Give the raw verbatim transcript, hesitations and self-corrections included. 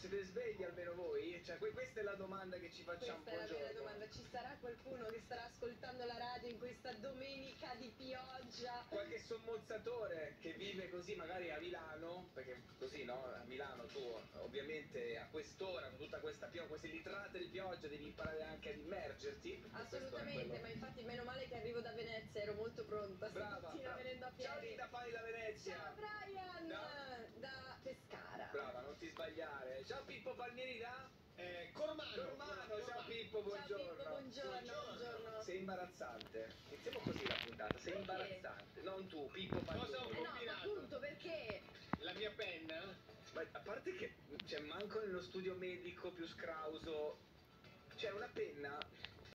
siete svegli almeno voi? Cioè, que- questa è la domanda che ci facciamo. Questa è la vera Buongiorno. domanda. Ci sarà qualcuno che starà ascoltando la radio in questa domenica di pioggia? Qualche sommozzatore che vive così magari a Milano, perché così no, a Milano tu ovviamente a quest'ora, con tutta questa pioggia, queste litrate di pioggia devi imparare anche ad immergerti. Assolutamente, Quello... ma infatti meno male che arrivo da Venezia, ero molto pronta Brava, stamattina brava. venendo a piedi. Ciao Rita Fani da Venezia. Ciao Brian, Da... da Pescara. Brava, non ti sbagliare. Ciao Pippo Palmieri da... Eh, Cormano. Cormano, Cormano. ciao Pippo, buongiorno. Ciao Pippo, buongiorno, buongiorno. Sei imbarazzante. Iniziamo così la puntata, sei Perché? imbarazzante. Non tu, Pippo Palmieri. Cosa ho Eh no, ma combinato? appunto perché? La mia penna? Ma a parte che cioè, manco nello studio medico più scrauso